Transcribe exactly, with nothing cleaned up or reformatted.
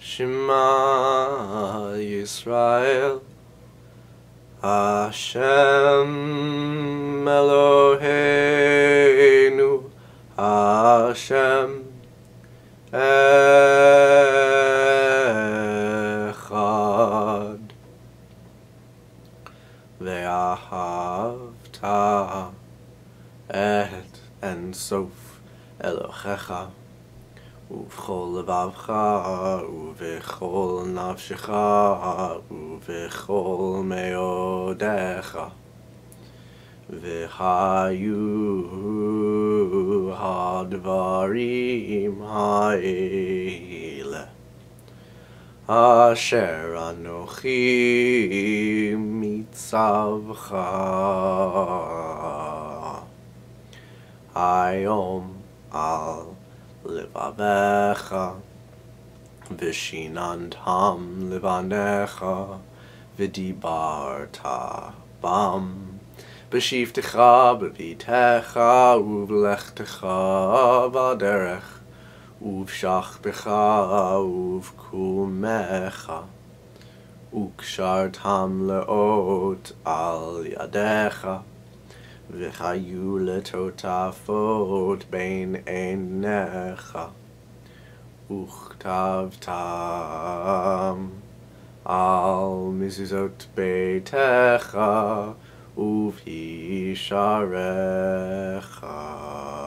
Shema Yisrael, Hashem Eloheinu, Hashem Echad. Vahafta et en sof Elohecha uv'chol levavcha uv'chol nafshecha uv'chol meodecha v'hayu hadvarim ha'ele asher anochi mitzavcha hayom al levavecha v'shinantam levanecha v'dibarta bam b'shivtecha b'vitecha uv'lechtecha v'aderech uv'shachtecha uv'kumecha ukshartam leot al yadecha v'chayu letotafot bein einecha uchtavtam al mizuzot beitecha uv'hisharecha.